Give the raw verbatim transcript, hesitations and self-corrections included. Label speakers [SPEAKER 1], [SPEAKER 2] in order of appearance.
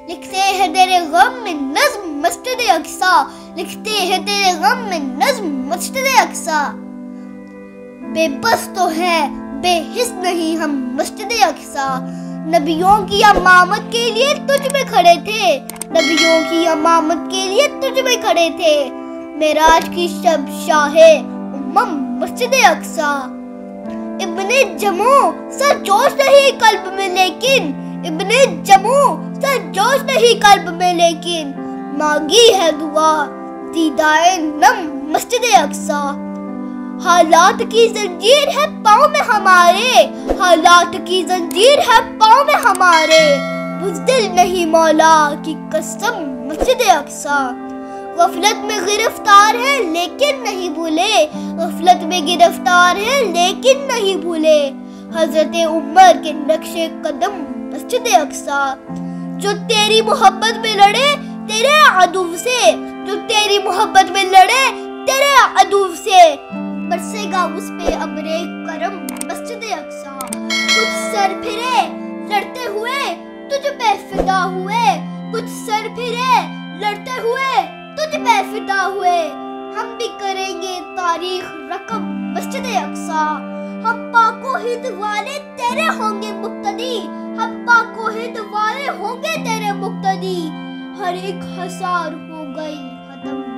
[SPEAKER 1] لکھتے ہیں تیرے غم میں نظم مسجد اقصی، لکھتے ہیں تیرے غم میں نظم مسجد اقصی۔ بے بس تو ہے بے حس نہیں ہم مسجد اقصی، نبیوں کی امامت کے لیے تجھ میں کھڑے تھے، نبیوں کی امامت کے لیے تجھ میں کھڑے تھے۔ معراج کی شب شاہ امم مسجد اقصی۔ ابن جموں سر جوش نہیں قلب میں لیکن، ابن جموں سر جوش نہیں قلب میں لیکن، مانگی ہے دعا دیدائے نم مسجد اقصی۔ حالات کی زنجیر ہے پاؤں میں ہمارے، حالات کی زنجیر ہے پاؤں میں ہمارے، بزدل نہیں مولا کی قسم مسجد اقصی۔ غفلت میں گرفتار ہے لیکن نہیں بھولے، غفلت میں گرفتار ہے لیکن نہیں بھولے، حضرت عمر کے نقش قدم مسجد اقصی۔ جو تیری محبت میں لڑے تیرے عدو سے، جو تیری محبت میں لڑے تیرے عدو سے، برسے گا اس پہ ابر کرم مسجد اقصی۔ کچھ سر پھرے لڑتے ہوئے تجھ پہ فدا ہوئے، کچھ سر پھرے لڑتے ہوئے تجھ پہ فدا ہوئے، ہم بھی کریں گے تاریخ رقم مسجد اقصی۔ ہم پاک و ہند والے تیرے ہوں گے مقتدی، ہم پاک و ہند والے ہوں گے تیرے مقتدی، ہر ایک ہزار ہو گئی ختم